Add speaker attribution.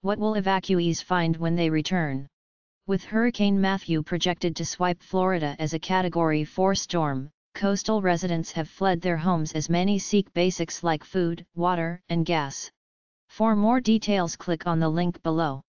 Speaker 1: What will evacuees find when they return? With Hurricane Matthew projected to swipe Florida as a Category 4 storm, coastal residents have fled their homes as many seek basics like food, water, and gas. For more details, click on the link below.